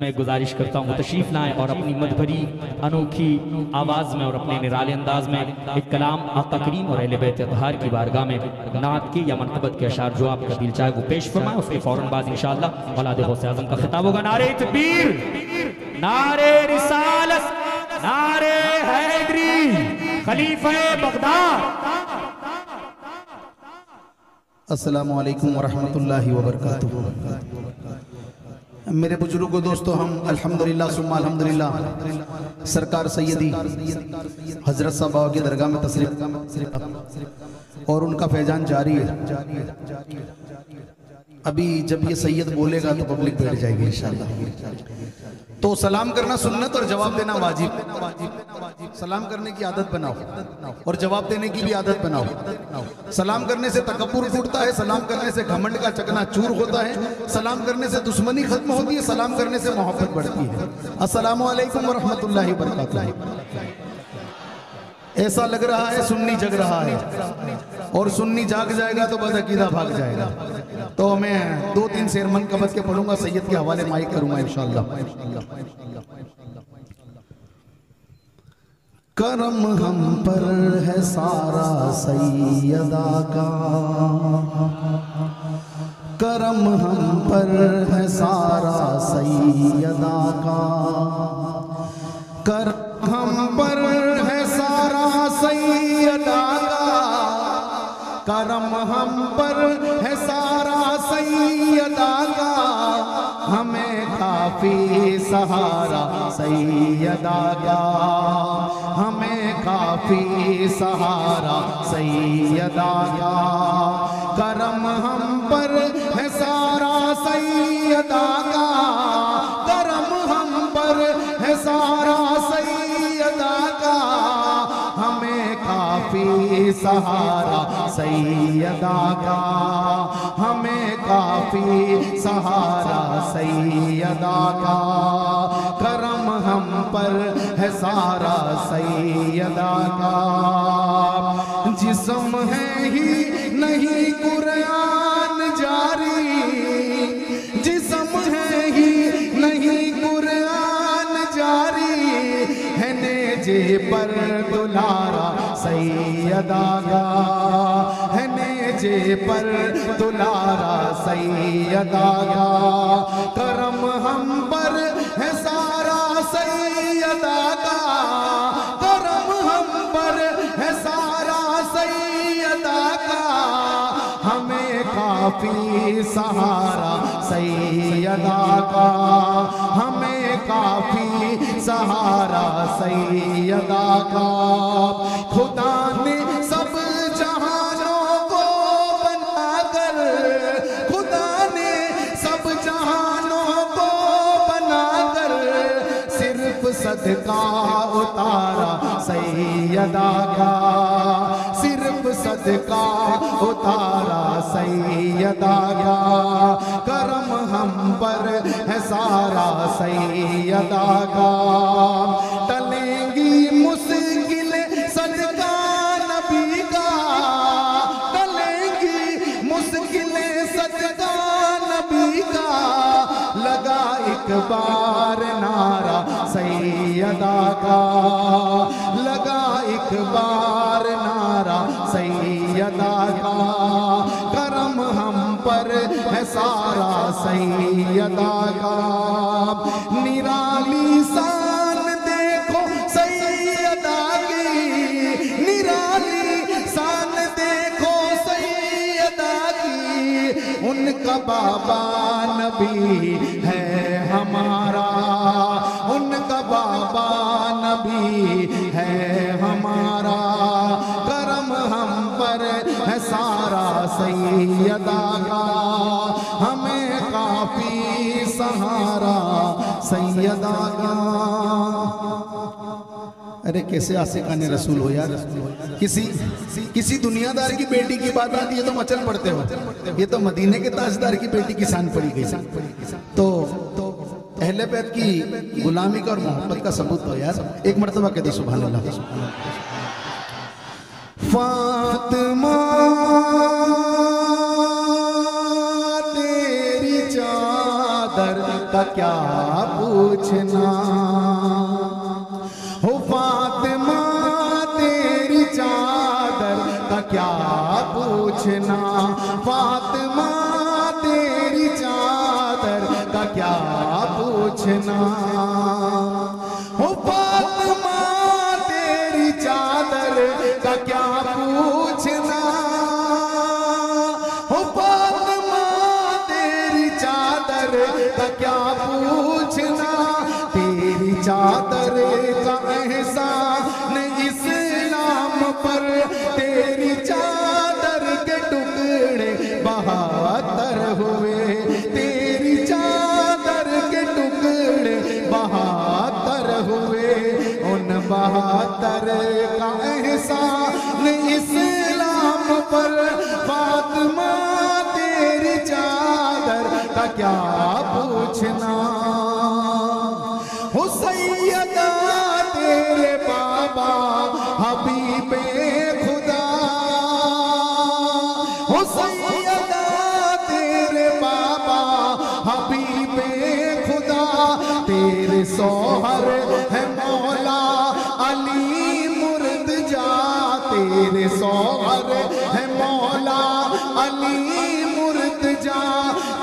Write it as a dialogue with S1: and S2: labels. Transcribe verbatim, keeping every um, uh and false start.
S1: मैं गुजारिश करता हूँ तशरीफ लाएं और अपनी मधुभरी अनोखी आवाज़ में और अपने निराले अंदाज में एक कलाम आका करीम और अहले बैत अतहार की बारगाह में नात के या मनक़बत के अशार जो आपका दिल चाहे वो पेश फरमाएं। उसके फ़ौरन बाद इंशाअल्लाह औलाद गौसे आज़म का खिताब होगा। नारे तकबीर, नारे रिसालत, नारे हैदरी, खलीफे बगदाद।
S2: अस्सलामु अलैकुम वरहमतुल्लाहि वबरकातुहू। मेरे बुजुर्गों दोस्तों, हम अल्हम्दुलिल्लाह सुम्मा अल्हम्दुलिल्लाह सरकार सैयदी हजरत साहब बाबा की दरगाह में तशरीफ और उनका फैजान जारी है। अभी जब ये सैयद बोलेगा तो पब्लिक बैठ जाएगी इंशाअल्लाह। तो सलाम करना सुन्नत और जवाब देना वाजिब। सलाम करने की आदत बनाओ और जवाब देने की भी आदत बनाओ। सलाम करने से तकब्बुर फूटता है, सलाम करने से घमंड का चकना चूर होता है, सलाम करने से दुश्मनी खत्म होती है, सलाम करने से मोहब्बत बढ़ती है। अस्सलामु अलैकुम वरहमतुल्लाहि वबरकातुहू। ऐसा लग रहा है सुन्नी जग रहा है और सुन्नी जाग जाएगा तो बदअकीदा भाग जाएगा। तो मैं दो तीन शेर मनक़बत के पढ़ूंगा, सैयद के हवाले माइक करूंगा इंशाअल्लाह। करम हम पर है सारा सैयदा का, करम हम पर है सारा सैयदा का, कर हम पर है सारा सैयदा का, करम हम पर है सारा सैयदा का, हमें काफी सहारा सैयदा का, हमें काफी सहारा सैयदा का, करम हम पर है सारा सैयदा का, करम हम पर है सारा सैयदा का, हमें काफी सहारा सैयदा का, हमें काफी सहारा सैयदा का, करम हम पर है सारा सैयदा का। जिस्म है ही नहीं कुरान जारी, जिस्म है ही नहीं कुरान जारी, है नेजे पर दुलारा सैयदा का, है नेजे पर दुलारा सैयदा का, करम हम पर है सारा सैयदा का, करम हम पर है सारा सैयदा का, हमें काफी सहारा सैयदा का, हमें काफी सहारा सैयदा का। खुदा ने सब जहानों को बनाकर, खुदा ने सब जहानों को बनाकर, सिर्फ सदका उतारा सैयदा का, सिर्फ सदका उतारा सैयदा का, करम हम पर है सारा सैयदा का। टलेंगी मुश्किलें सदका नबी का, टलेंगी मुश्किलें सदका नबी का, लगा एक बार नारा सैयदा का, लगा एक बार नारा सैयदा का, करम हम पर है सारा सैयदा का। निराली शान देखो सैयदा की, निराली शान देखो सैयदा की, उनका बाबा नबी है हमारा, उनका बाबा नबी है हमारा, करम हम पर है सारा सैयदा का, हमें काफी सहारा सैयदा का। अरे कैसे आशिकाने रसूल हो यार। किसी किसी दुनियादार की बेटी की बात आती है तो मचल पड़ते हो, ये तो मदीने के ताजदार की बेटी की शान पड़ी गई। तो अहले बैत की गुलामी का और मोहब्बत का सबूत हो यार। एक मर्तबा कहते सुभान अल्लाह। फातिमा तेरी चादर का क्या पूछना। हो फातिमा तेरी चादर का क्या पूछना, फातिमा तेरी चादर का क्या पूछना। हो फातिमा तेरी चादर का क्या पूछना, हो फातिमा तेरी चादर का क्या पूछना। तेरी चादर का एहसान इस्लाम पर, तेरी चादर के टुकड़े बहत्तर हुए, तेरी चादर के टुकड़े बहत्तर हुए। उन बहत्तर का एहसान इस्लाम पर, फातिमा तेरी चादर का क्या पूछना। हो सैयदा तेरे बाबा हबीबे खुदा, हो सैयदा तेरे बाबा हबीबे खुदा। तेरे सोहर है मौला अली मुर्तजा, तेरे सोहर है मौला अली मुर्तजा।